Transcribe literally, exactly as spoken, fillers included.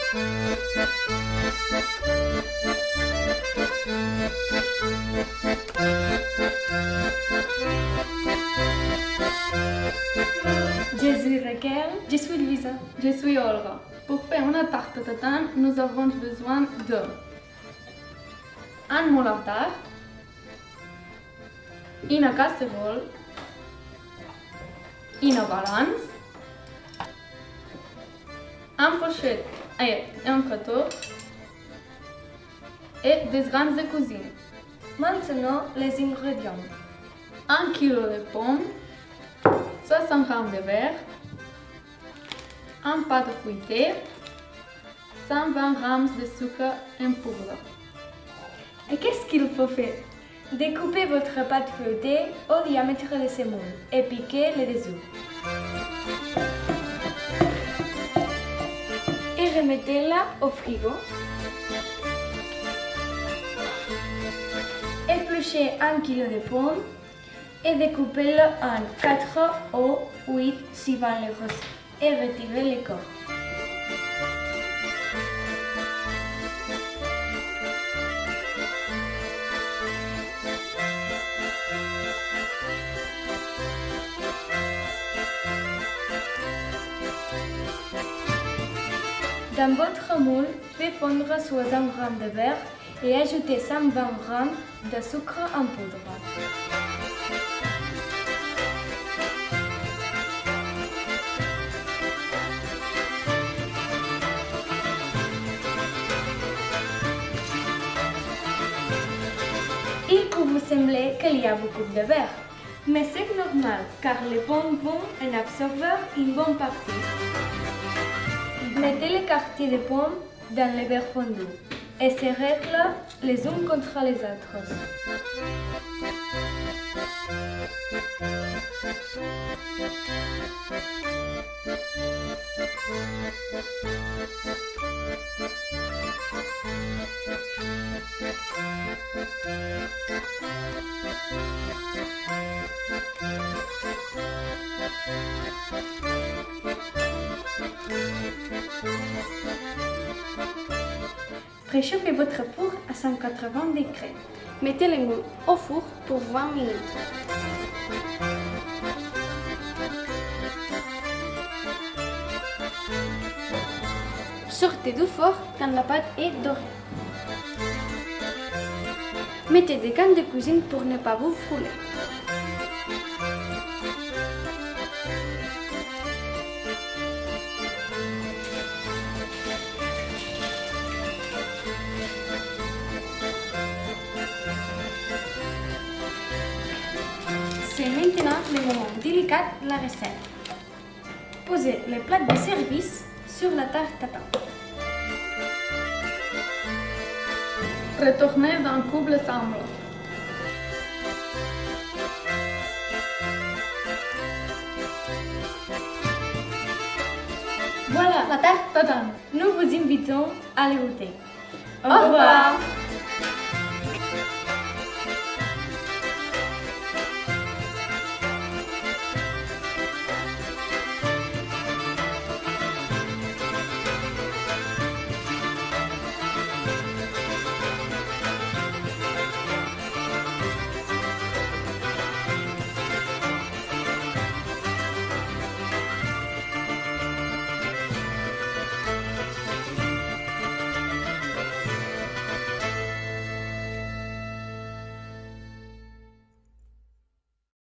Je suis Raquel. Je suis Louisa. Je suis Olga. Pour faire une tarte tatin, nous avons besoin de un moule à terre, une casserole, une balance, un fourchette et un couteau et des grains de cuisine. Maintenant, les ingrédients. un kilo de pommes, soixante grammes de beurre, un pâte fouettée, cent vingt grammes de sucre en poudre. Et qu'est-ce qu'il faut faire? Découpez votre pâte feuilletée au diamètre de ce moule et piquez les dessous. Et remettez-la au frigo. Épluchez un kilo de pommes et découpez-le en quatre ou huit suivant les recettes et retirez les corps. Dans votre moule, faites fondre soixante grammes de beurre et ajoutez cent vingt grammes de sucre en poudre. Il peut vous sembler qu'il y a beaucoup de beurre, mais c'est normal car les pommes vont en absorber une bonne partie. Mettez les quartiers de pommes dans le beurre fondu et serrez-les les uns contre les autres. Préchauffez votre four à cent quatre-vingts degrés. Mettez le moule au four pour vingt minutes. Sortez du four quand la pâte est dorée. Mettez des gants de cuisine pour ne pas vous brûler. C'est maintenant le moment délicat de la recette. Posez les plats de service sur la tarte tatin. Retournez dans le couple ensemble. Voilà La tarte tatin. Nous vous invitons à le goûter. Au revoir.